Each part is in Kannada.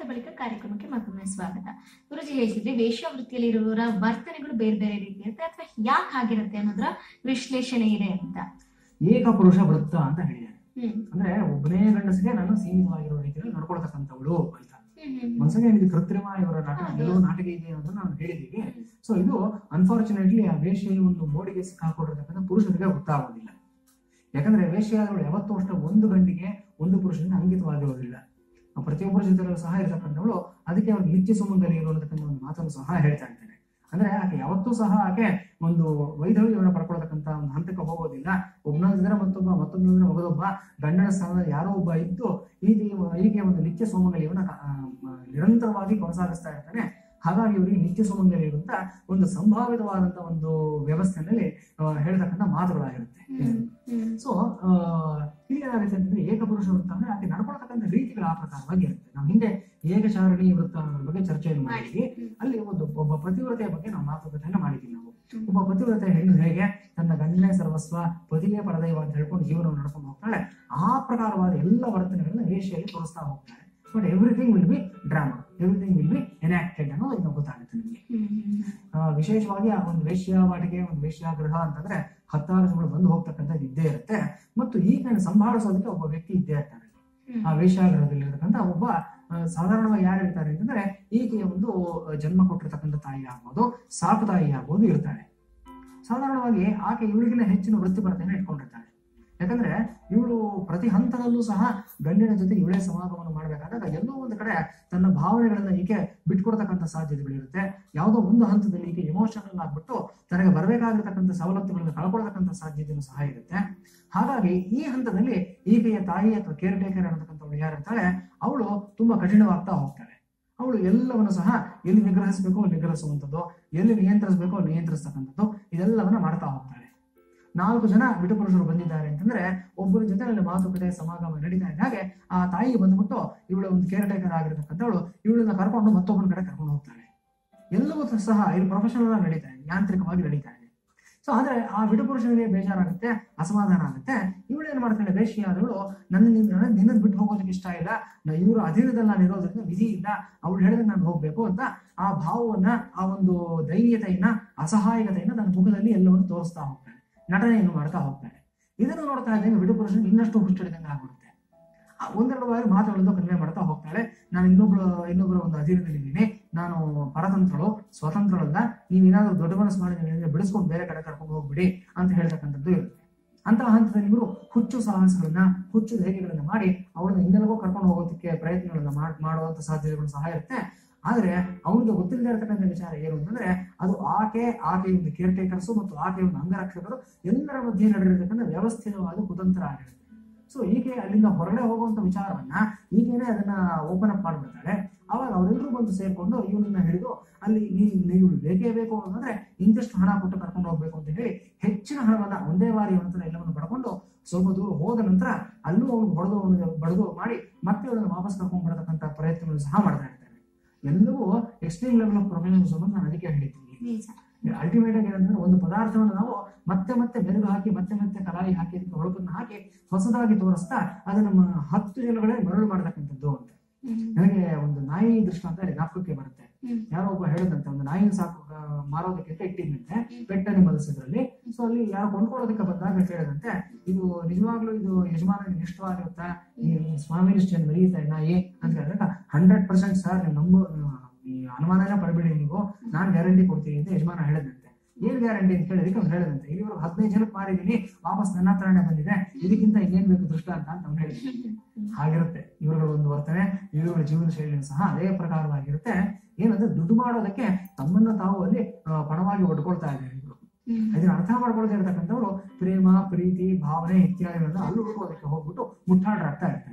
ಬಳಿಕ ಕಾರ್ಯಕ್ರಮಕ್ಕೆ ಮತ್ತೊಮ್ಮೆ ಸ್ವಾಗತ. ಗುರುಜಿ ಹೇಳ್ತಿದ್ರೆ ವೇಶ್ಯಾವೃತ್ತಿಯಲ್ಲಿ ಇರುವವರ ವರ್ತನೆಗಳು ಬೇರೆ ಬೇರೆ ರೀತಿ ಇರುತ್ತೆ ಅಥವಾ ಯಾಕೆ ಆಗಿರುತ್ತೆ ಅನ್ನೋದ್ರ ವಿಶ್ಲೇಷಣೆ ಇದೆ ಅಂತ. ಏಕಪುರುಷ ವೃತ್ತ ಅಂತ ಹೇಳಿದ್ದಾರೆ. ಅಂದ್ರೆ ಒಬ್ಬನೇ ಗಂಡಸಿಗೆ ನಾನು ಸೀಮಿತವಾಗಿರೋ ರೀತಿಯಲ್ಲಿ ನಡ್ಕೊಳ್ತಕ್ಕಂಥವಳು ಅಂತ. ಒಂದ್ಸಲ ಇದು ಕೃತ್ರಿಮ ಇವರ ನಾಟಕ ಇದೆ ಅನ್ನೋದನ್ನ ನಾನು ಹೇಳಿದೀವಿ. ಸೊ ಇದು ಅನ್ಫಾರ್ಚುನೇಟ್ಲಿ ಆ ವೇಶ್ಯ ಒಂದು ಮೋಡಿಗೆ ಸಿಕ್ಕಾಕೊಂಡಿರ್ತಕ್ಕಂಥ ಪುರುಷರಿಗೆ ಗೊತ್ತಾಗೋದಿಲ್ಲ. ಯಾಕಂದ್ರೆ ವೇಶ್ಯಾಗಳು ಯಾವತ್ತೂ ಅಷ್ಟೇ ಒಂದು ಗಂಡಿಗೆ ಒಂದು ಪುರುಷನಿಂದ ಅಂಕಿತವಾಗಿರೋದಿಲ್ಲ. ಪ್ರತಿಯೊಬ್ಬರ ಜೊತೆಲೂ ಸಹ ಇರತಕ್ಕಂಥವಳು ಅದಕ್ಕೆ ಅವ್ರು ನಿತ್ಯ ಸುಮಂಗಲಿ ಇರುವಂತಕ್ಕಂಥ ಒಂದು ಮಾತನ್ನು ಸಹ ಹೇಳ್ತಾ ಇದ್ದಾರೆ. ಅಂದ್ರೆ ಆಕೆ ಯಾವತ್ತೂ ಸಹ ಆಕೆ ಒಂದು ವೈಧವ್ಯವನ್ನು ಪಡ್ಕೊಳ್ತಕ್ಕಂಥ ಒಂದು ಹಂತಕ್ಕೆ ಹೋಗೋದಿಲ್ಲ. ಒಬ್ಬನಂದ್ರೆ ಮತ್ತೊಬ್ಬನಂದ್ರೆ ಮಗದೊಬ್ಬ ಗಂಡನ ಸ್ಥಾನದಲ್ಲಿ ಯಾರೋ ಒಬ್ಬ ಇದ್ದು ಹೀಗೆ ಒಂದು ನಿತ್ಯ ಸುಮಂಗಲಿಯನ್ನ ನಿರಂತರವಾಗಿ ಕೊನಸಾಗಿಸ್ತಾ ಇರ್ತಾನೆ. ಹಾಗಾಗಿ ಇವರಿಗೆ ನಿತ್ಯ ಸುಮಂಗಲಿ ಇರುವಂತ ಒಂದು ಸಂಭಾವಿತವಾದಂತ ಒಂದು ವ್ಯವಸ್ಥೆಯಲ್ಲಿ ಹೇಳ್ತಕ್ಕಂಥ ಮಾತುಗಳಾಗಿರುತ್ತೆ. ಸೊ ಏನಾಗುತ್ತೆ ಅಂತಂದ್ರೆ ಏಕಪುರುಷ ವೃತ್ತ ಅಂದ್ರೆ ಆಕೆ ನಡ್ಕೊಳ್ತಕ್ಕಂಥ ರೀತಿಗಳು ಆ ಪ್ರಕಾರವಾಗಿ ಇರುತ್ತೆ. ನಾವು ಹಿಂದೆ ಏಕಚಾರಣಿ ವೃತ್ತ ಅನ್ನೋದ್ರ ಬಗ್ಗೆ ಚರ್ಚೆಯನ್ನು ಮಾಡಿದ್ವಿ. ಅಲ್ಲಿ ಒಬ್ಬ ಪತಿವ್ರತೆಯ ಬಗ್ಗೆ ನಾವು ಮಾತುಕತೆಯನ್ನ ಮಾಡಿದ್ವಿ. ನಾವು ಒಬ್ಬ ಪತಿವ್ರತೆ ಹೆಣ್ಣು ಹೇಗೆ ತನ್ನ ಗಂಡನೇ ಸರ್ವಸ್ವ ಪತಿಯೇ ಪರದೈವ ಅಂತ ಹೇಳ್ಕೊಂಡು ಜೀವನವನ್ನು ನಡ್ಕೊಂಡು ಹೋಗ್ತಾಳೆ, ಆ ಪ್ರಕಾರವಾದ ಎಲ್ಲ ವರ್ತನೆಗಳನ್ನ ವೇಷೆಯಲ್ಲಿ ತೋರಿಸ್ತಾ ಹೋಗ್ತಾಳೆ. But everything will be drama, everything will be enacted ಅನ್ನೋದು ಈಗ ಗೊತ್ತಾಗುತ್ತೆ ನಮಗೆ. ವಿಶೇಷವಾಗಿ ಆ ಒಂದು ವೇಶ್ಯಾವಾಟಿಕೆ, ಒಂದು ವೇಶ್ಯಾಗೃಹ ಅಂತಂದ್ರೆ 16 ಜನಗಳು ಬಂದು ಹೋಗ್ತಕ್ಕಂಥದ್ದು ಇದ್ದೇ ಇರುತ್ತೆ. ಮತ್ತು ಈಗ ಸಂಭಾಳಿಸೋದಕ್ಕೆ ಒಬ್ಬ ವ್ಯಕ್ತಿ ಇದ್ದೇ ಇರ್ತಾನೆ. ಆ ವೇಶ್ಯಾಗೃಹದಲ್ಲಿ ಇರತಕ್ಕಂಥ ಒಬ್ಬ ಸಾಧಾರಣವಾಗಿ ಯಾರು ಇರ್ತಾರೆ ಅಂತಂದ್ರೆ ಈಕೆಯ ಒಂದು ಜನ್ಮ ಕೊಟ್ಟಿರ್ತಕ್ಕಂಥ ತಾಯಿ ಆಗ್ಬೋದು, ಸಾಕು ತಾಯಿ ಆಗ್ಬೋದು ಇರ್ತಾಳೆ. ಸಾಧಾರಣವಾಗಿ ಆಕೆ ಇವಳಿಗಿನ ಹೆಚ್ಚಿನ ವೃತ್ತಿಪರತೆಯನ್ನು ಇಟ್ಕೊಂಡಿರ್ತಾಳೆ. ಯಾಕಂದ್ರೆ ಇವಳು ಪ್ರತಿ ಹಂತದಲ್ಲೂ ಸಹ ಗಂಡಿನ ಜೊತೆ ಇವಳೇ ಸಮಾಗಮನ ಮಾಡ್ಬೇಕಾದಾಗ ಎಲ್ಲೋ ಒಂದು ಕಡೆ ತನ್ನ ಭಾವನೆಗಳನ್ನ ಈಕೆ ಬಿಟ್ಕೊಡ್ತಕ್ಕಂಥ ಸಾಧ್ಯತೆಗಳಿರುತ್ತೆ. ಯಾವುದೋ ಒಂದು ಹಂತದಲ್ಲಿ ಈಕೆ ಎಮೋಷನಲ್ ಆಗ್ಬಿಟ್ಟು ತನಗೆ ಬರಬೇಕಾಗಿರ್ತಕ್ಕಂಥ ಸವಲತ್ತುಗಳನ್ನ ಕಳ್ಕೊಳ್ತಕ್ಕಂಥ ಸಾಧ್ಯತೆಯೂ ಸಹ ಇರುತ್ತೆ. ಹಾಗಾಗಿ ಈ ಹಂತದಲ್ಲಿ ಈಕೆಯ ತಾಯಿ ಅಥವಾ ಕೇರ್ ಟೇಕರ್ ಅನ್ನತಕ್ಕಂಥವಳು ಯಾರಿರ್ತಾಳೆ ಅವಳು ತುಂಬಾ ಕಠಿಣವಾಗ್ತಾ ಹೋಗ್ತಾಳೆ. ಅವಳು ಎಲ್ಲವನ್ನು ಸಹ ಎಲ್ಲಿ ನಿಗ್ರಹಿಸಬೇಕೋ ನಿಗ್ರಹಿಸುವಂಥದ್ದು, ಎಲ್ಲಿ ನಿಯಂತ್ರಿಸಬೇಕೋ ನಿಯಂತ್ರಿಸ್ತಕ್ಕಂಥದ್ದು, ಇದೆಲ್ಲವನ್ನ ಮಾಡ್ತಾ ಹೋಗ್ತಾಳೆ. 4 ಜನ ಬಿಟ್ಟು ಪುರುಷರು ಬಂದಿದ್ದಾರೆ ಅಂತಂದ್ರೆ ಒಬ್ಬರ ಜೊತೆ ಮಾತುಕತೆ ಸಮಾಗಮ ನಡೀತಾ ಇದ್ದ ಹಾಗೆ ಆ ತಾಯಿ ಬಂದ್ಬಿಟ್ಟು ಇವಳ ಒಂದು ಕೇರ್ ಟೇಕರ್ ಆಗಿರ್ತಕ್ಕಂಥವಳು ಇವಳನ್ನ ಕರ್ಕೊಂಡು ಮತ್ತೊಬ್ಬನ ಕಡೆ ಕರ್ಕೊಂಡು ಹೋಗ್ತಾಳೆ. ಎಲ್ಲವೂ ಸಹ ಇದು ಪ್ರೊಫೆಷನಲ್ ಆಗಿ ನಡೀತಾ ಇದೆ, ಯಾಂತ್ರಿಕವಾಗಿ ನಡೀತಾ ಇದೆ. ಸೊ ಆದ್ರೆ ಆ ಬಿಡು ಪುರುಷನಿಗೆ ಬೇಜಾರಾಗುತ್ತೆ, ಅಸಮಾಧಾನ ಆಗುತ್ತೆ. ಇವಳೇನ್ ಮಾಡ್ತಾಳೆ, ವೇಶ್ಯಾದವಳು ನಿನ್ನ ಬಿಟ್ಟು ಹೋಗೋದಕ್ಕೆ ಇಷ್ಟ ಇಲ್ಲ, ಇವರು ಅಧೀನದಲ್ಲಿ ನಾನು ಇರೋದ್ರಿಂದ ವಿಧಿ ಇಲ್ಲ, ಅವಳು ಹೇಳಿದ್ರೆ ನಾನು ಹೋಗ್ಬೇಕು ಅಂತ ಆ ಭಾವವನ್ನ, ಆ ಒಂದು ದೈನ್ಯತೆಯನ್ನ, ಅಸಹಾಯಕತೆಯನ್ನ ತನ್ನ ಮುಖದಲ್ಲಿ ಎಲ್ಲವನ್ನು ತೋರಿಸ್ತಾ ಹೋಗ್ತಾಳೆ, ನಟನೆಯನ್ನು ಮಾಡ್ತಾ ಹೋಗ್ತಾಳೆ. ಇದನ್ನು ನೋಡ್ತಾ ಇದ್ದಂಗೆ ಬಿಡು ಪುರುಷನಿಗೆ ಇನ್ನಷ್ಟು ಹುಚ್ಚಿಡಿದಂಗೆ ಆಗ್ಬಿಡುತ್ತೆ. ಒಂದೆರಡು ಬಾರಿ ಮಾತುಗಳನ್ನು ಕನ್ವೆ ಮಾಡ್ತಾ ಹೋಗ್ತಾಳೆ. ನಾನು ಇನ್ನೊಬ್ಬರ ಒಂದು ಅಧೀನದಲ್ಲಿದ್ದೀನಿ, ನಾನು ಪರತಂತ್ರಳು, ಸ್ವತಂತ್ರಳಲ್ಲ, ನೀವೇನಾದ್ರೂ ದೊಡ್ಡ ಮನಸ್ಸು ಮಾಡಿದ್ರೆ ಬಿಡಿಸ್ಕೊಂಡು ಬೇರೆ ಕಡೆ ಕರ್ಕೊಂಡು ಹೋಗ್ಬಿಡಿ ಅಂತ ಹೇಳ್ತಕ್ಕಂಥದ್ದು ಇರುತ್ತೆ. ಅಂತಹ ಹಂತದಲ್ಲಿ ಇವರು ಹುಚ್ಚು ಸಾಹಸಗಳನ್ನ, ಹುಚ್ಚು ಧೈರ್ಯಗಳನ್ನ ಮಾಡಿ ಅವಳನ್ನ ಇನ್ನೆಲ್ಲವೋ ಕರ್ಕೊಂಡು ಹೋಗೋದಕ್ಕೆ ಪ್ರಯತ್ನಗಳನ್ನ ಮಾಡುವಂತ ಸಾಧ್ಯತೆಗಳು ಸಹ ಇರುತ್ತೆ. ಆದ್ರೆ ಅವನಿಗೆ ಗೊತ್ತಿಲ್ಲದೆ ಇರತಕ್ಕಂಥ ವಿಚಾರ ಏನು ಅಂತಂದ್ರೆ ಅದು ಆಕೆಯ ಒಂದು ಕೇರ್ ಟೇಕರ್ಸು ಮತ್ತು ಆಕೆಯ ಒಂದು ಅಂಗರಕ್ಷಕರು ಎಲ್ಲರ ಮಧ್ಯೆ ನಡೆದಿರತಕ್ಕಂಥ ವ್ಯವಸ್ಥಿತವಾದ ಕುತಂತ್ರ ಆಗಿರುತ್ತೆ. ಸೊ ಈಕೆ ಅಲ್ಲಿಂದ ಹೊರಗಡೆ ಹೋಗುವಂತ ವಿಚಾರವನ್ನ ಈಗೇನೆ ಅದನ್ನ ಓಪನ್ ಅಪ್ ಮಾಡ್ಬಿಡ್ತಾಳೆ. ಅವಾಗ ಅವರೆಲ್ಲರೂ ಬಂದು ಸೇರ್ಕೊಂಡು ಇವನನ್ನ ಹಿಡಿದು ಅಲ್ಲಿ ನೀವು ಬೇಕೇ ಬೇಕು ಅಂತಂದ್ರೆ ಇಂತಿಷ್ಟು ಹಣ ಕೊಟ್ಟು ಕರ್ಕೊಂಡು ಹೋಗ್ಬೇಕು ಅಂತ ಹೇಳಿ ಹೆಚ್ಚಿನ ಹಣವನ್ನ ಒಂದೇ ಬಾರಿ ಅವನ ಎಲ್ಲವನ್ನು ಪಡ್ಕೊಂಡು ಸ್ವಲ್ಪ ದೂರ ಹೋದ ನಂತರ ಅಲ್ಲೂ ಅವನು ಬಡದು ಮಾಡಿ ಮತ್ತೆ ಅವಳನ್ನು ವಾಪಸ್ ಕರ್ಕೊಂಡು ಬರತಕ್ಕಂಥ ಪ್ರಯತ್ನಗಳು ಸಹ ಮಾಡ್ತಾ ಇರ್ತಾರೆ. ಎಲ್ಲವೂ ಎಕ್ಸ್ಟ್ರೀಮ್ ಲೆವೆಲ್ ಆಫ್ ಪ್ರೊಫೆಷನಲಿಸಮ್ ಅಂತ ನಾನು ಅದಕ್ಕೆ ಹೇಳ್ತೀನಿ. ಅಲ್ಟಿಮೇಟ್ ಆಗಿ ಏನಂದ್ರೆ ಒಂದು ಪದಾರ್ಥವನ್ನು ನಾವು ಮತ್ತೆ ಬೆರಗು ಹಾಕಿ ಮತ್ತೆ ಕಲಾಯಿ ಹಾಕಿ ಅದಕ್ಕೆ ಹೊಳಪನ್ನು ಹಾಕಿ ಹೊಸದಾಗಿ ತೋರಿಸ್ತಾ ಅದು ನಮ್ಮ 10 ಜನಗಳೇ ಮರಳು ಮಾಡ್ತಕ್ಕಂಥದ್ದು ಅಂತ. ನನಗೆ ಒಂದು ನಾಯಿ ದೃಷ್ಟಾಂತ ಜ್ಞಾಪಕಕ್ಕೆ ಬರುತ್ತೆ. ಯಾರೋ ಒಬ್ಬ ಹೇಳಿದಂತೆ ಒಂದು ನಾಯಿನ ಸಾಕು ಮಾರೋದಕ್ಕೆ ಇಟ್ಟಿದ್ದಂತೆ ಪೆಟ್ ಅನಿಮಲ್ಸ್ ಇದ್ರಲ್ಲಿ. ಸೊ ಅಲ್ಲಿ ಯಾರು ಕೊಂಡ್ಕೊಳ್ಳೋದಕ್ಕೆ ಬಂದಾಗ ಹೇಳಿದಂತೆ ಇದು ನಿಜವಾಗ್ಲೂ ಇದು ಯಜಮಾನಿಗೆ ಇಷ್ಟವಾಗಿರುತ್ತಾ, ಈ ಸ್ವಾಮಿನಿಷ್ಠ ಮರೀತಾ ನಾಯಿ ಅಂತ ಹೇಳಿದಾಗ 100% ಸರ್ ನೀವು ಅನುಮಾನನ ಪಡಬೇಡಿ, ನೀವು ನಾನ್ ಗ್ಯಾರಂಟಿ ಕೊಡ್ತೀನಿ ಅಂತ ಯಜಮಾನ ಹೇಳಿದಂತೆ. ಏನ್ ಗ್ಯಾರಂಟಿ ಅಂತ ಹೇಳಿದಕ್ಕೆ ಅವ್ನು ಹೇಳಿದಂತೆ ಇವರು 15 ಜನಕ್ಕೆ ಮಾಡಿದೀನಿ, ವಾಪಸ್ ನನ್ನ ಹತ್ರನೇ ಬಂದಿದೆ, ಇದಕ್ಕಿಂತ ಇನ್ನೇನ್ ಬೇಕು ದೃಷ್ಟಾಂತ ಅಂತ ಅವ್ನು ಹೇಳಿದ. ಹಾಗಿರುತ್ತೆ ಇವುಗಳ ಒಂದು ವರ್ತನೆ, ಇವುಗಳ ಜೀವನ ಶೈಲಿಯೂ ಸಹ ಅದೇ ಪ್ರಕಾರವಾಗಿರುತ್ತೆ. ಏನಂದ್ರೆ ದುಡ್ಡು ಮಾಡೋದಕ್ಕೆ ತಮ್ಮನ್ನ ತಾವು ಅಲ್ಲಿ ಪಣವಾಗಿ ಒಡ್ಕೊಳ್ತಾ ಇದ್ದಾರೆ ಇವರು. ಅದನ್ನ ಅರ್ಥ ಮಾಡ್ಕೊಳ್ತಾ ಇರ್ತಕ್ಕಂಥವ್ರು ಪ್ರೇಮ, ಪ್ರೀತಿ, ಭಾವನೆ ಇತ್ಯಾದಿಗಳನ್ನ ಅಲ್ಲಿ ಹುಡುಕೋದಕ್ಕೆ ಹೋಗ್ಬಿಟ್ಟು ಮುಟ್ಟಾಡ್ರಾಗ್ತಾ ಇರ್ತಾರೆ.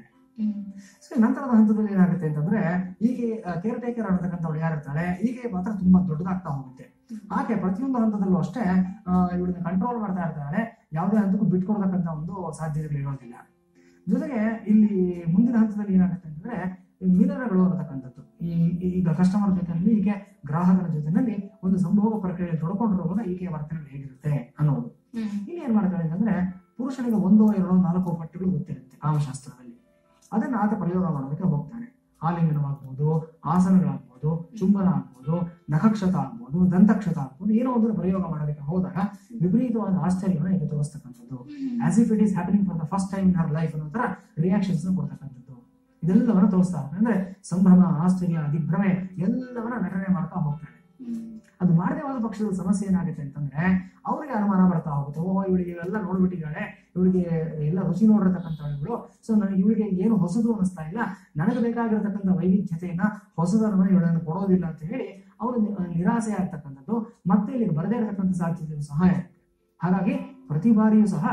ಸೊ ನಂತರದ ಹಂತದಲ್ಲಿ ಏನಾಗುತ್ತೆ ಅಂತಂದ್ರೆ ಈಗೆ ಕೇರ್ ಟೇಕರ್ ಅನ್ನತಕ್ಕಂಥವ್ಳು ಯಾರಿರ್ತಾಳೆ ಈಗೆ ಮಾತ್ರ ತುಂಬಾ ದೊಡ್ಡದಾಗ್ತಾ ಹೋಗುತ್ತೆ. ಆಕೆ ಪ್ರತಿಯೊಂದು ಹಂತದಲ್ಲೂ ಅಷ್ಟೇ ಇವಳನ್ನ ಕಂಟ್ರೋಲ್ ಮಾಡ್ತಾ ಇರ್ತಾಳೆ, ಯಾವುದೇ ಹಂತಕ್ಕೂ ಬಿಟ್ಕೊಡ್ತಕ್ಕಂಥ ಒಂದು ಸಾಧ್ಯತೆಗಳು ಇರೋದಿಲ್ಲ. ಜೊತೆಗೆ ಇಲ್ಲಿ ಮುಂದಿನ ಹಂತದಲ್ಲಿ ಏನಾಗುತ್ತೆ ಅಂತಂದ್ರೆ ಮಿಲನಗಳು ಅನ್ನತಕ್ಕಂಥದ್ದು. ಈಗ ಕಸ್ಟಮರ್ ಜೊತೆಯಲ್ಲಿ ಈಕೆ ಗ್ರಾಹಕರ ಜೊತೆಯಲ್ಲಿ ಒಂದು ಸಂಭೋಗ ಪ್ರಕ್ರಿಯೆಯಲ್ಲಿ ತೊಡ್ಕೊಂಡಿರುವಾಗ ಈಕೆಯ ವರ್ತನೆಗಳು ಹೇಗಿರುತ್ತೆ ಅನ್ನೋದು. ಇಲ್ಲಿ ಏನ್ ಮಾಡ್ತಾಳೆ ಅಂತಂದ್ರೆ ಪುರುಷನಿಗೆ 1, 2, 4 ಪಟ್ಟಿಗಳು ಗೊತ್ತಿರುತ್ತೆ ಕಾಮಶಾಸ್ತ್ರದಲ್ಲಿ. ಅದನ್ನ ಆತ ಪ್ರಯೋಗ ಮಾಡೋದಕ್ಕೆ ಹೋಗ್ತಾನೆ. ಆಲಿಂಗನವಾಗ್ಬೋದು, ಆಸನಗಳಾಗ್ಬೋದು, ಚುಂಬನ ಆಗ್ಬೋದು, ನಖಕ್ಷತ ಆಗ್ಬೋದು, ದಂತಕ್ಷತ ಆಗ್ಬೋದು, ಏನೋ ಒಂದು ಪ್ರಯೋಗ ಮಾಡೋದಕ್ಕೆ ಹೋದಾಗ ವಿಪರೀತವಾದ ಆಶ್ಚರ್ಯವನ್ನು ಈಗ ತೋರಿಸ್ತಕ್ಕಂಥದ್ದು. As if it is happening for the first time in her life ಅನ್ನೋ ತರ ರಿಯಾಕ್ಷನ್ಸ್ ಕೊಡ್ತಕ್ಕಂಥದ್ದು. ಇದೆಲ್ಲವನ್ನ ತೋರಿಸ್ತಾ ಹೋಗ್ತಾರೆ. ಅಂದ್ರೆ ಸಂಭ್ರಮ, ಆಶ್ಚರ್ಯ, ದಿಗ್ಭ್ರಮೆ ಎಲ್ಲವನ್ನ ನಟನೆ ಮಾಡ್ತಾ ಹೋಗ್ತಾರೆ. ಅದು ಮಾಡದೇ ಹೋದ ಪಕ್ಷದ ಸಮಸ್ಯೆ ಏನಾಗುತ್ತೆ ಅಂತಂದ್ರೆ ಅವ್ರಿಗೆ ಅನುಮಾನ ಬರ್ತಾ ಹೋಗುತ್ತೆ. ಓಹೋ, ಇವಳಿಗೆ ಎಲ್ಲ ನೋಡ್ಬಿಟ್ಟಿದ್ದಾಳೆ, ಇವಳಿಗೆ ಎಲ್ಲ ರುಚಿ ನೋಡಿರ್ತಕ್ಕಂಥವಳು, ಸೊ ನನಗೆ ಇವಳಿಗೆ ಏನು ಹೊಸದು ಅನಿಸ್ತಾ ಇಲ್ಲ, ನನಗೆ ಬೇಕಾಗಿರತಕ್ಕಂಥ ವೈವಿಧ್ಯತೆಯನ್ನ ಹೊಸದನ್ನು ಇವಳನ್ನು ಕೊಡೋದಿಲ್ಲ ಅಂತ ಹೇಳಿ ಅವರು ನಿರಾಸೆ ಆಗ್ತಕ್ಕಂಥದ್ದು. ಮತ್ತೆ ಇಲ್ಲಿಗೆ ಬರದೇ ಇರತಕ್ಕಂಥ ಸಾಧ್ಯತೆಯು ಸಹ ಇದೆ. ಹಾಗಾಗಿ ಪ್ರತಿ ಬಾರಿಯೂ ಸಹ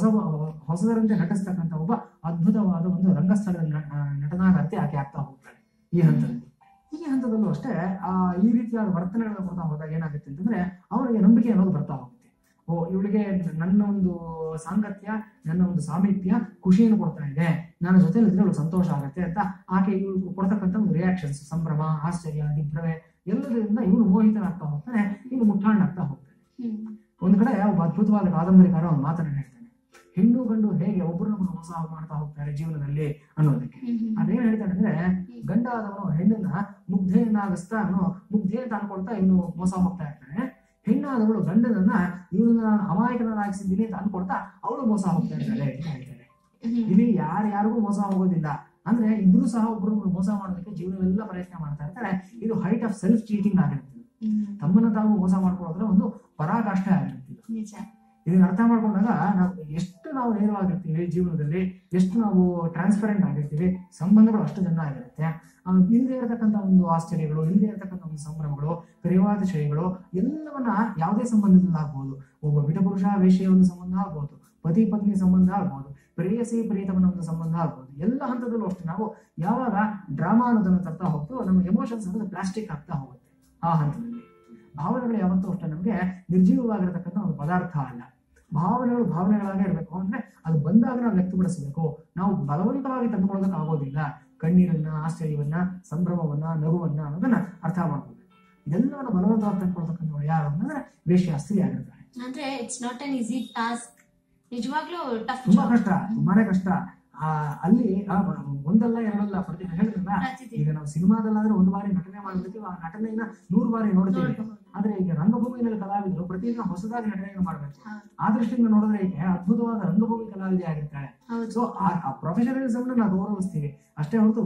ಹೊಸದರಂತೆ ನಟಿಸ್ತಕ್ಕಂಥ ಒಬ್ಬ ಅದ್ಭುತವಾದ ಒಂದು ರಂಗಸ್ಥಳದ ನಟನಾಗಂತೆ ಆಕೆ ಆಗ್ತಾ ಹೋಗ್ತಾಳೆ ಈ ಹಂತದಲ್ಲಿ. ಈ ಹಂತದಲ್ಲೂ ಅಷ್ಟೇ ಈ ರೀತಿಯಾದ ವರ್ತನೆಗಳನ್ನ ಕೊಡ್ತಾ ಹೋದಾಗ ಏನಾಗುತ್ತೆ ಅಂತಂದ್ರೆ ಅವನಿಗೆ ನಂಬಿಕೆ ಅನ್ನೋದು ಬರ್ತಾ ಹೋಗುತ್ತೆ. ಓ, ಇವಳಿಗೆ ನನ್ನ ಒಂದು ಸಾಂಗತ್ಯ, ನನ್ನ ಒಂದು ಸಾಮೀಪ್ಯ ಖುಷಿಯನ್ನು ಕೊಡ್ತಾ ಇದೆ, ನನ್ನ ಜೊತೆಲಿ ಇದ್ರೆ ಅವಳು ಸಂತೋಷ ಆಗುತ್ತೆ ಅಂತ ಆಕೆ ಇವಳು ಕೊಡ್ತಕ್ಕಂಥ ಒಂದು ರಿಯಾಕ್ಷನ್ಸ್, ಸಂಭ್ರಮ, ಆಶ್ಚರ್ಯ, ದಿಗ್ಭ್ರಮೆ ಎಲ್ಲದರಿಂದ ಇವನು ಮೋಹಿತನಾಗ್ತಾ ಹೋಗ್ತಾನೆ, ಇವನು ಮುಟ್ಟಾಣಾಗ್ತಾ ಹೋಗ್ತಾನೆ. ಒಂದ್ ಕಡೆ ಒಬ್ಬ ಅದ್ಭುತವಾದ ಕಾದಂಬರಿಕಾರ ಒಂದು ಮಾತನ್ನ ಹೇಳ್ತಾನೆ, ಹೆಣ್ಣು ಗಂಡು ಹೇಗೆ ಒಬ್ಬರನ್ನೊಬ್ಬರು ಮೋಸ ಮಾಡ್ತಾ ಹೋಗ್ತಾರೆ ಜೀವನದಲ್ಲಿ ಅನ್ನೋದಕ್ಕೆ. ಅದೇನ್ ಹೇಳ್ತಾನೆ ಅಂದ್ರೆ, ಗಂಡ ಆದವನು ಹೆಣ್ಣನ್ನ ಮುಗ್ಧೆಯನ್ನಾಗಿಸ್ತಾ ಮುಗ್ಧೆ ಅಂತ ಅನ್ಕೊಳ್ತಾ ಇವನು ಮೋಸ ಹೋಗ್ತಾ ಇರ್ತಾನೆ. ಹೆಣ್ಣಾದವಳು ಗಂಡನನ್ನ ಇವನನ್ನ ನಾನು ಅಮಾಯಕನಾಗಿಸಿದ್ದೀನಿ ಅಂತ ಅನ್ಕೊಳ್ತಾ ಅವಳು ಮೋಸ ಹೋಗ್ತಾ ಇದ್ದಾಳೆ ಅಂತ ಹೇಳ್ತಾರೆ. ಇಲ್ಲಿ ಯಾರಿಗೂ ಮೋಸ ಹೋಗೋದಿಲ್ಲ. ಅಂದ್ರೆ ಇಬ್ರು ಸಹ ಒಬ್ರು ಮೋಸ ಮಾಡೋದಕ್ಕೆ ಜೀವನವೆಲ್ಲ ಪ್ರಯತ್ನ ಮಾಡ್ತಾ ಇರ್ತಾರೆ. ಇದು ಹೈಟ್ ಆಫ್ ಸೆಲ್ಫ್ ಚೀಟಿಂಗ್ ಆಗಿರುತ್ತೆ. ತಮ್ಮನ್ನ ತಾವು ಮೋಸ ಮಾಡ್ಕೊಳ್ಳೋದ್ರೆ ಒಂದು ಪರಾಕಾಷ್ಠೆ ಆಗಿರ್ತೀವಿ. ಇದನ್ನ ಅರ್ಥ ಮಾಡ್ಕೊಂಡಾಗ ಎಷ್ಟು ನಾವು ನೇರವಾಗಿರ್ತೀವಿ ಜೀವನದಲ್ಲಿ, ಎಷ್ಟು ನಾವು ಟ್ರಾನ್ಸ್ಪರೆಂಟ್ ಆಗಿರ್ತೀವಿ, ಸಂಬಂಧಗಳು ಅಷ್ಟು ಚೆನ್ನಾಗಿರುತ್ತೆ. ಇಲ್ಲದೆ ಇರತಕ್ಕಂಥ ಒಂದು ಆಶ್ಚರ್ಯಗಳು, ಇಲ್ಲದೆ ಇರತಕ್ಕಂಥ ಒಂದು ಸಂಭ್ರಮಗಳು, ಪ್ರೇಮಾತಿಶಯಗಳು ಎಲ್ಲವನ್ನ ಯಾವುದೇ ಸಂಬಂಧದಲ್ಲಿ ಆಗ್ಬಹುದು. ಒಬ್ಬ ವಿಟಪುರುಷ ವೇಶ್ಯೆಯ ಒಂದು ಸಂಬಂಧ ಆಗ್ಬಹುದು, ಪತಿ ಪತ್ನಿ ಸಂಬಂಧ ಆಗ್ಬಹುದು, ಪ್ರೇಯಸಿ ಪ್ರೀತಮನ ಒಂದು ಸಂಬಂಧ ಆಗ್ಬಹುದು. ಎಲ್ಲ ಹಂತದಲ್ಲೂ ಅಷ್ಟೇ ನಾವು ಯಾವಾಗ ಡ್ರಾಮಾ ಅನ್ನೋದನ್ನು ತರ್ತಾ ಹೋಗ್ತೋ ನಮ್ಮ ಎಮೋಷನ್ಸ್ ಅನ್ನೋದು ಪ್ಲಾಸ್ಟಿಕ್ ಆಗ್ತಾ ಹೋಗುತ್ತೆ. ಆ ಹಂತದಲ್ಲಿ ಭಾವನೆಗಳು ಯಾವತ್ತೂ ಅಷ್ಟೇ ನಮ್ಗೆ ನಿರ್ಜೀವವಾಗಿರತಕ್ಕಂಥ ಒಂದು ಪದಾರ್ಥ ಅಲ್ಲ. ಭಾವನೆಗಳು ಭಾವನೆಗಳಾಗೇ ಇರಬೇಕು. ಅಂದ್ರೆ ಅದು ಬಂದಾಗ ನಾವು ವ್ಯಕ್ತಪಡಿಸಬೇಕು. ನಾವು ಬಲವಂತವಾಗಿ ತಂದುಕೊಳ್ಳೋದಕ್ಕೆ ಆಗೋದಿಲ್ಲ. ಕಣ್ಣೀರನ್ನ, ಆಶ್ಚರ್ಯವನ್ನ, ಸಂಭ್ರಮವನ್ನ, ನಗುವನ್ನ ಅನ್ನೋದನ್ನ ಅರ್ಥ ಮಾಡ್ಕೋಬೇಕು. ಇದೆಲ್ಲವನ್ನ ಬಲವಂತವಾಗಿ ತಂದುಕೊಳ್ತಕ್ಕಂಥವ್ರು ಯಾರು ಅಂತಂದ್ರೆ ವೇಶ್ಯ ಸ್ತ್ರೀ ಆಗಿರ್ತಾರೆ. ಅಂದ್ರೆ it's not an easy task. ನಿಜವಾಗ್ಲೂ ಟಫ್, ತುಂಬಾ ಕಷ್ಟ, ತುಂಬಾನೇ ಕಷ್ಟ. ಅಲ್ಲಿ ಒಂದಲ್ಲ ಎರಡಲ್ಲ ಪ್ರತಿ ಹೇಳಿದ್ರಲ್ಲ, ಈಗ ನಾವು ಸಿನಿಮಾದಲ್ಲಾದ್ರೆ ಒಂದು ಬಾರಿ ನಟನೆ ಮಾಡ್ಬಿಡ್ತೀವಿ, ಆ ನಟನೆಯನ್ನ 100 ಬಾರಿ ನೋಡ್ತೀವಿ. ಆದ್ರೆ ಈಗ ರಂಗಭೂಮಿಯಲ್ಲಿ ಕಲಾವಿದರು ಪ್ರತಿದಿನ ಹೊಸದಾಗಿ ನಟನೆಯನ್ನು ಮಾಡ್ಬೇಕು. ಆ ದೃಷ್ಟಿಯಿಂದ ನೋಡಿದ್ರೆ ಈಗ ಅದ್ಭುತವಾದ ರಂಗಭೂಮಿ ಕಲಾವಿದೆ ಆಗಿರ್ತಾಳೆ. ಸೊ ಆ ಪ್ರೊಫೆಷನಲಿಸಮ್ ನಾವು ಗೌರವಿಸ್ತೀವಿ ಅಷ್ಟೇ ಹೊರತು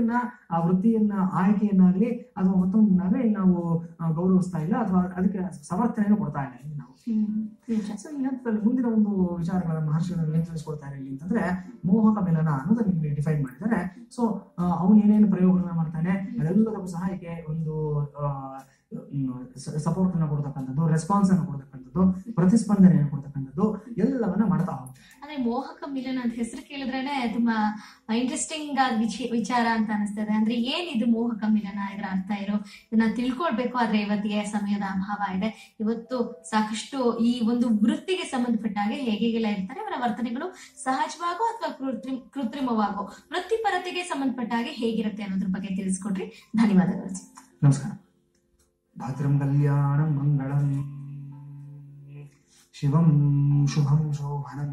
ಆ ವೃತ್ತಿಯನ್ನ ಆಯ್ಕೆಯನ್ನಾಗ್ಲಿ ಅಥವಾ ಮತ್ತೊಂದನ್ನಾಗ್ಲಿ ನಾವು ಗೌರವಿಸ್ತಾ ಇಲ್ಲ ಅಥವಾ ಅದಕ್ಕೆ ಸಮರ್ಥನೆಯನ್ನು ಕೊಡ್ತಾ ಇಲ್ಲ ನಾವು. ಸೊ ಈ ಹಂತದಲ್ಲಿ ಮುಂದಿನ ಒಂದು ವಿಚಾರಗಳನ್ನ ಮಹರ್ಷಿಗಳು ಏನ್ ತಿಳಿಸ್ಕೊಡ್ತಾರೆ ಇಲ್ಲಿ ಅಂತಂದ್ರೆ, ಮೋಹಕ ಮಿಲನ ಅನ್ನೋದನ್ನ ಇಲ್ಲಿ ಡಿಫೈನ್ ಮಾಡಿದ್ದಾರೆ. ಸೊ ಅವನು ಏನೇನು ಪ್ರಯೋಗಗಳನ್ನ ಮಾಡ್ತಾನೆ ಅದೆಲ್ಲದಕ್ಕೂ ಸಹ ಈಕೆ ಒಂದು ಸಪೋರ್ಟ್ ಅನ್ನ ಕೊಡ್ತಕ್ಕಂಥದ್ದು, ರೆಸ್ಪಾನ್ಸ್ ಅನ್ನು ಕೊಡ್ತಕ್ಕಂಥದ್ದು, ಪ್ರತಿಸ್ಪಂದನೆಯನ್ನು ಕೊಡ್ತಕ್ಕಂಥದ್ದು ಎಲ್ಲವನ್ನ ಮಾಡ್ತಾ ಹೋಗ್ತಾರೆ. ಅಂದ್ರೆ ಮೋಹಕ ಮಿಲನ ಅಂತ ಹೆಸರು ಕೇಳಿದ್ರೇನೆ ತುಂಬಾ ಇಂಟ್ರೆಸ್ಟಿಂಗ್ ಆದ ವಿಚಾರ ಅಂತ ಅನಿಸ್ತದೆ. ಅಂದ್ರೆ ಏನಿದು ಮೋಹಕ ಮಿಲನ, ಇದರ ಅರ್ಥ ಇದನ್ನ ತಿಳ್ಕೊಳ್ಬೇಕು. ಆದ್ರೆ ಇವತ್ತಿಗೆ ಸಮಯದ ಅಭಾವ ಇದೆ. ಇವತ್ತು ಸಾಕಷ್ಟು ಈ ಒಂದು ವೃತ್ತಿಗೆ ಸಂಬಂಧಪಟ್ಟ ಹಾಗೆ ಹೇಗೆಲ್ಲ ಇರ್ತಾರೆ, ಅವರ ವರ್ತನೆಗಳು ಸಹಜವಾಗೋ ಅಥವಾ ಕೃತ್ರಿಮವಾಗೋ, ವೃತ್ತಿಪರತೆಗೆ ಸಂಬಂಧಪಟ್ಟ ಹಾಗೆ ಹೇಗಿರುತ್ತೆ ಅನ್ನೋದ್ರ ಬಗ್ಗೆ ತಿಳಿಸ್ಕೊಡ್ರಿ. ಧನ್ಯವಾದಗಳು. ನಮಸ್ಕಾರ. ಭದ್ರಂ ಕಲ್ಯಾಣಂ ಮಂಗಳಂ ಶಿವಂ ಶುಭಂ ಶೋಭನಂ.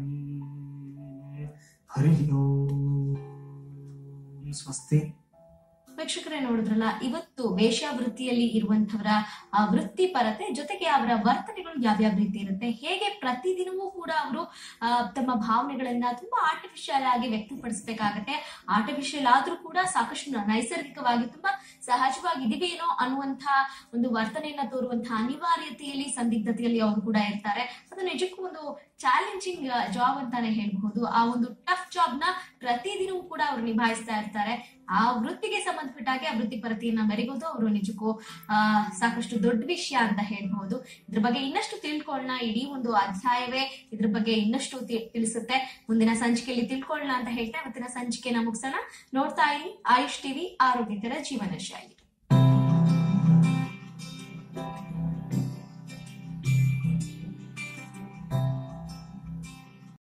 ಹರಿ ಓಂ. ಸ್ವಸ್ತಿ. ವೀಕ್ಷಕರೇ ನೋಡಿದ್ರಲ್ಲ, ಇವತ್ತು ವೇಶ್ಯಾವೃತ್ತಿಯಲ್ಲಿ ಇರುವಂತವರ ವೃತ್ತಿಪರತೆ ಜೊತೆಗೆ ಅವರ ವರ್ತನೆಗಳು ಯಾವ್ಯಾವ ರೀತಿ ಇರುತ್ತೆ, ಹೇಗೆ ಪ್ರತಿದಿನವೂ ಕೂಡ ಅವರು ತಮ್ಮ ಭಾವನೆಗಳನ್ನ ತುಂಬಾ ಆರ್ಟಿಫಿಷಿಯಲ್ ಆಗಿ ವ್ಯಕ್ತಪಡಿಸಬೇಕಾಗತ್ತೆ. ಆರ್ಟಿಫಿಷಿಯಲ್ ಆದ್ರೂ ಕೂಡ ಸಾಕಷ್ಟು ನೈಸರ್ಗಿಕವಾಗಿ ತುಂಬಾ ಸಹಜವಾಗಿದೆಯೇನೋ ಅನ್ನುವಂತ ಒಂದು ವರ್ತನೆಯನ್ನ ತೋರುವಂತಹ ಅನಿವಾರ್ಯತೆಯಲ್ಲಿ, ಸಂದಿಗ್ಧತೆಯಲ್ಲಿ ಅವರು ಕೂಡ ಇರ್ತಾರೆ. ಅದು ನಿಜಕ್ಕೂ ಒಂದು ಚಾಲೆಂಜಿಂಗ್ ಜಾಬ್ ಅಂತಾನೆ ಹೇಳ್ಬಹುದು. ಆ ಒಂದು ಟಫ್ ಜಾಬ್ ನ ಪ್ರತಿದಿನವೂ ಕೂಡ ಅವರು ನಿಭಾಯಿಸ್ತಾ ಇರ್ತಾರೆ. ಆ ವೃತ್ತಿಗೆ ಸಂಬಂಧಪಟ್ಟಾಗೆ ಆ ವೃತ್ತಿಪರತೆಯನ್ನ ಮೆರೆಗೋದು ಅವರು ನಿಜಕ್ಕೂ ಸಾಕಷ್ಟು ದೊಡ್ಡ ವಿಷಯ ಅಂತ ಹೇಳ್ಬಹುದು. ಇದ್ರ ಬಗ್ಗೆ ಇನ್ನಷ್ಟು ತಿಳ್ಕೊಳ್ಳೋಣ. ಇಡೀ ಒಂದು ಅಧ್ಯಾಯವೇ ಇದ್ರ ಬಗ್ಗೆ ಇನ್ನಷ್ಟು ತಿಳಿಸುತ್ತೆ. ಮುಂದಿನ ಸಂಚಿಕೆಯಲ್ಲಿ ತಿಳ್ಕೊಳ್ಳೋಣ ಅಂತ ಹೇಳ್ತಾ ಇವತ್ತಿನ ಸಂಚಿಕೆನ ಮುಗಿಸೋಣ. ನೋಡ್ತಾ ಇರಿ ಆಯುಷ್ ಟಿವಿ, ಆರೋಗ್ಯಕರ ಜೀವನ ಶೈಲಿ.